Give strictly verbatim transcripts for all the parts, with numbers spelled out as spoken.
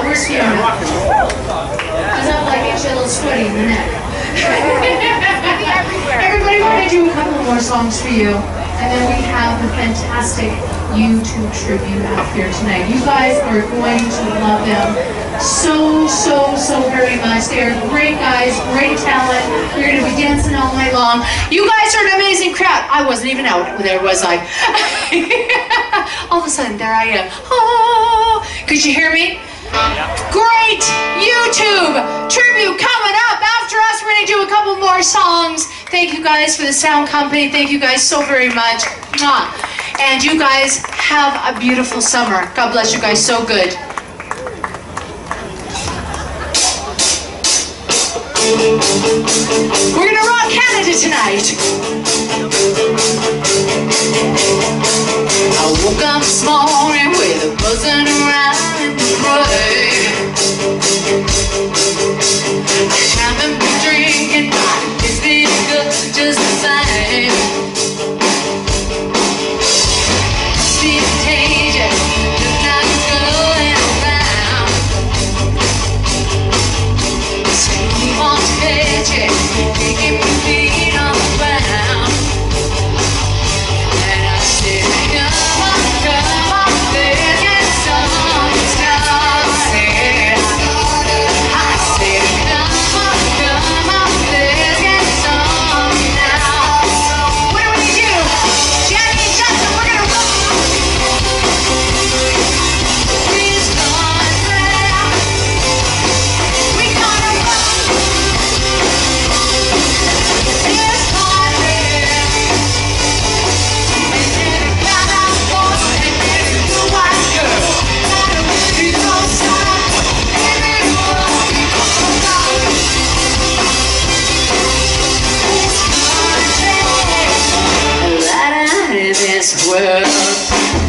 Yeah, where's Fiona? Because I'm like, get you a little sweaty in the neck. Everybody, we're going to do a couple more songs for you. And then we have the fantastic YouTube tribute out here tonight. You guys are going to love them so, so, so very much. They are great guys, great talent. You're going to be dancing all night long. You guys are an amazing crowd. I wasn't even out there, was I? All of a sudden, there I am. Oh, could you hear me? Great YouTube tribute coming up. After us, we're going to do a couple more songs. Thank you guys for the sound company. Thank you guys so very much. Mwah. And you guys have a beautiful summer. God bless you guys so good. We're going to rock Canada tonight. I woke up this morning with a buzzing around the brain. I haven't been drinking, but it's been good just the same. It's been contagious, just like it's going around. So you want to catch it, taking my feet on the ground. And I said, come on, come on, let's get some started. I said, come on, come on, let's get some now. What do we do? Jackie Johnson, we're gonna rock this contract. We gonna rock this contract. And then it got out for and then it was a white girl. Not a really no sign. And then it was a contract. This contract. Right out of this world.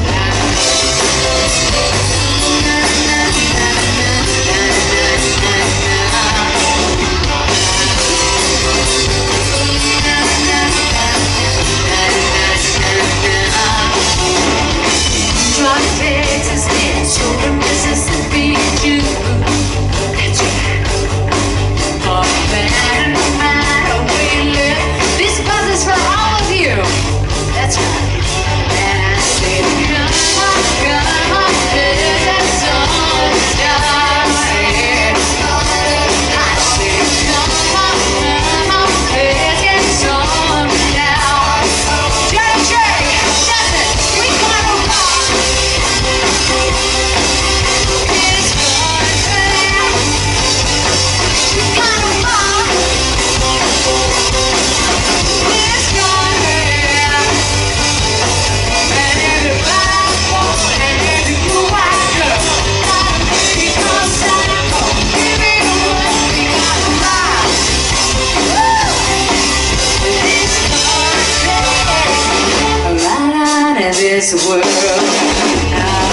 Drop Texas, Minnesota, Mississippi, you. That's right. Oh, man, no matter where you live, this buzz is for all of you. That's right. And I said, come on, come on, let's get some started. I said, come on, come on, let's get some now. J J, Justin, we gonna rock this contract. We gonna rock this contract. And everybody wants and every blue white girl gotta be outside. Give me the word, we gotta rock this contract. Right out of this world.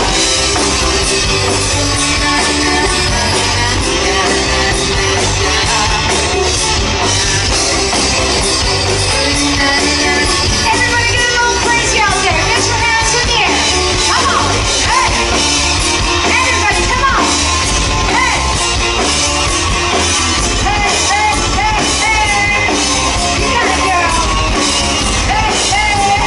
Everybody get a little crazy out there. Get your hands in the air. Come on. Hey. Everybody, come on. Hey. Hey, hey, hey, hey. You got it, girl. Hey, hey.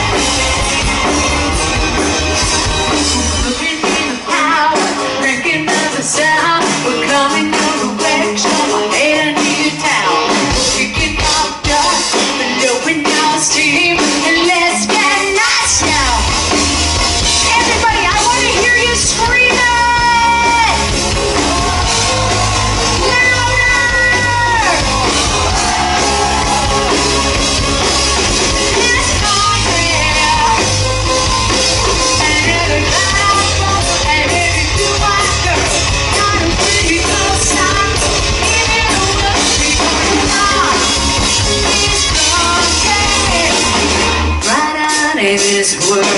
Looking in the power, drinking of the sound. We're coming your direction, heading to your town. Kicking out dust, blowing out steam, and let's get nuts now. Everybody, I want to hear you scream it. Louder. This contract. And everybody wants and every blue white girl gotta be outside. Give it a look, we gonna rock this contract. Right out of this world.